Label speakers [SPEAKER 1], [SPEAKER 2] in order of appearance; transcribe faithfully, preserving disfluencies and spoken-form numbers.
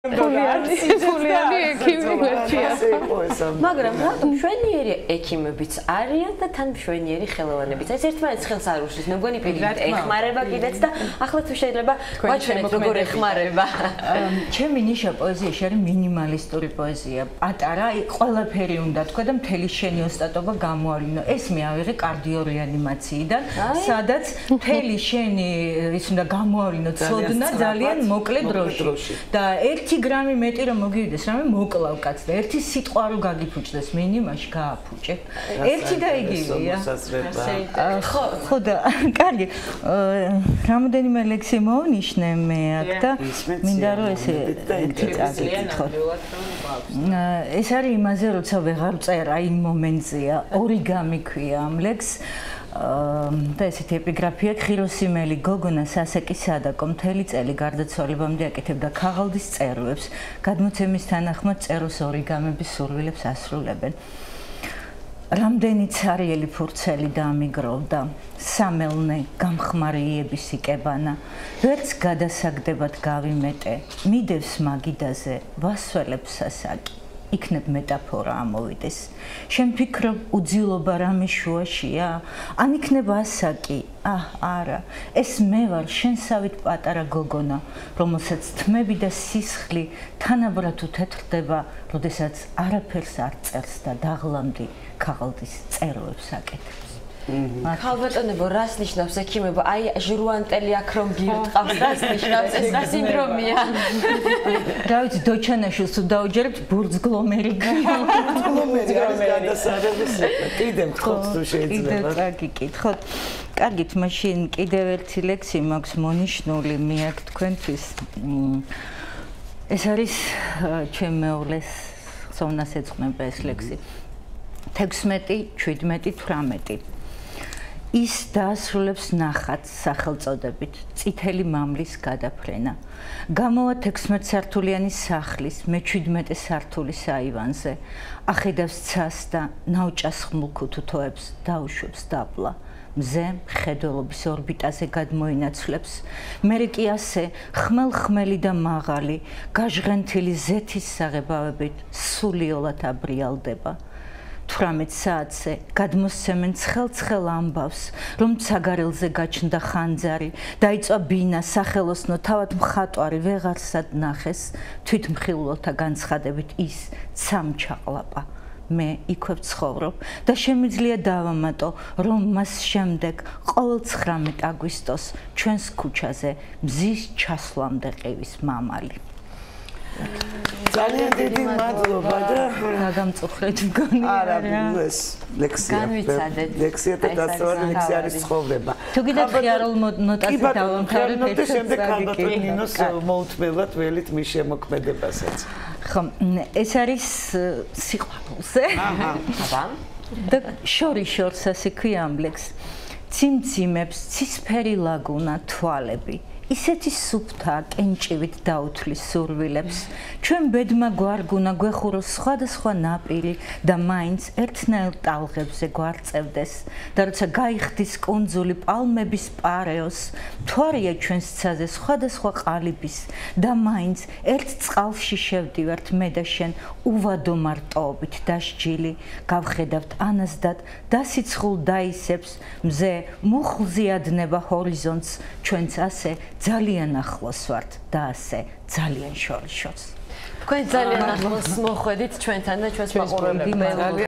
[SPEAKER 1] მაგრამ რატომ მშვენიერი ექიმებიც არიან და თან მშვენიერი ხელოვანებიც? ეს ერთმანეთს ხელს არ უშლის. მე მგონი პირიქით ეხმარება კიდეც და ახლა თუ შეიძლება ვაჩვენოთ როგორ ეხმარება.
[SPEAKER 2] ჩემი ნიშა პოეზიაში არის მინიმალისტური პოეზია. პატარა, ყველაფერი უნდა თქვა და მთელი შენი ოსტატობა გამოავლინო. ეს მე ავიღე კარდიო რეანიმაციიდან, სადაც მთელი შენი ის უნდა გამოავლინო ცოდნა ძალიან მოკლე დროში. და ერთი გრამი მეტი რომ მოგივიდეს რამე მოკლავ კაც და ერთი სიტყვა რო გაგიფუჭდეს მინიმაში გააფუჭე. ერთი და იგივეა. ხო, ხო და კარგი. რამოდენიმე ლექსი მოვნიშნე მე აქ და მინდა რომ ესე ერთი წაგიკითხოთ. ეს არის იმაზე როცა ვეღარ წერა იმ მომენტზეა. ორიგამი ქვია ამ ლექსს. და ესეთი ეპიგრაფია ხიროსიმელი გოგონა სასეკისადაკო მთელი წელი გარდაცვალებამდე აკეთებდა ქაღალდის წერვებს. გადმოცემის თანახმად წეროს ორიგამების სურვილებს ასრულებენ. რამდენი ცარიელი ფურცელი დაამიგროვდა, სამელნე გამხმარიების იკებანა, ვერც გადასაგდებად გავიმეტე, მიდევს მაგიდაზე, ვასველებს სასაკი. იქნებ მეტაფორა ამოვიდეს. შენ ფიქრობ უძილობა რამე შუაშია? ან იქნებ ასაკი? აჰ, არა. ეს მე ვარ შენსავით პატარა გოგონა, რომელსაც თმები და სისხლი თანაბრად უთეთრდება, როდესაც არაფერს არ წერს და დაღლამდი ქაღალდის წეროებს აკეთებს.
[SPEAKER 1] ქალბატონებო, რას ნიშნავს ექიმებო? აი ჟრუანტელი აქ რომ გირტყავს, რას ნიშნავს? ეს რა სინდრომია?
[SPEAKER 2] რა ვიცი, დოჩანაშვილს თუ დაუჯერებთ, ბურძგლომერი ქვია.
[SPEAKER 3] ბურძგლომერი არის გადასაღების. კიდე მთხოვთ თუ შეიძლება.
[SPEAKER 2] კიდე წაგიკითხოთ. კარგით, მაშინ კიდევ ერთი ლექსი მაქვს მონიშნული მე აქ თქვენთვის. ეს არის ჩემ მეუღლეს ხსოვნას ეძღვნება ეს ლექსი. თექვსმეტი, შვიდმეტი, თვრამეტი. ის დაასრულებს ნახატს სახელწოდებით წითელი მამლის გადაფრენა. გამოვა თექვსმეტსართულიანი სახლის მეჩვიდმეტე სართულის აივანზე. ახედავს ცას და ნაუჭას ხმულ ქუთუთოებს დაუშვებს დაბლა. მზე მხედველობის ორბიტაზე გადმოინაცვლებს. მერე კი ასე ხმელ-ხმელი და მაღალი, გაჟღენთილი ზეთის საღებავებით სულიოლად აბრიალდება. თვრამეტ საათზე გადმოსცემენ ცხელ-ცხელ ამბავს, რომ ცაგარელზე გაჩნდა ხანძარი, დაიწვა ბინა, სახელოსნო, თავად მხატვარი ვეღარსად ნახეს, თვითმხილველთა განცხადებით ის ცამჩაყლაპა. მე იქვე ვცხოვრობ და შემიძლია დავამატო, რომ მას შემდეგ ყოველ ცხრამეტ აგვისტოს ჩვენს ქუჩაზე მზის ჩასვლამდე ყივის მამალი.
[SPEAKER 3] ძალიან დიდი მადლობა და
[SPEAKER 2] გაგამწუხრეთ მგონი.
[SPEAKER 3] არა, ეს ლექსია.
[SPEAKER 1] განვიცადეთ.
[SPEAKER 3] ლექსია და დასწრებული ლექსი არის ცხოვრება.
[SPEAKER 2] თუ კიდევ ხიარულ ნოტას დავამთავრებ,
[SPEAKER 3] და შემდეგ ქალბატონ ნინოს მოუთმევათ ველით მის შემოქმედებასაც.
[SPEAKER 2] ხო, ეს არის სიყვარულზე.
[SPEAKER 3] აჰა.
[SPEAKER 1] აბა.
[SPEAKER 2] და შორიშორს ასე ქვია ამ ლექსს. ციმციმებს ცისფერი ლაგუნა თვალები. ისეთი სუფთა კენჭივით დაუთვლის სურვილებს. ჩვენ ბედმა გვარგუნა გვეხუროს სხვადასხვა ნაპირი და მაინც ერთნაირ ტალღებზე გვარწევდეს. და როცა გაიხდის კუნძული პალმების პარეოს, მთვარეა ჩვენს ცაზე სხვადასხვა ყალიბის და მაინც ერთ წყალში შევდივართ მე და შენ უვადო მარტოობით დასჯილი. გავხედავთ ანაზდად დასიცხულ დაისებს, მზე მუხლზე ადნება ჰორიზონტს, ჩვენც ასე ძალიან ახლოს ვართ და ასე ძალიან შორიშორს.
[SPEAKER 1] თქვენ ძალიან ახლოს მოხვედით ჩვენთან და ჩვენს მაყურებელთან.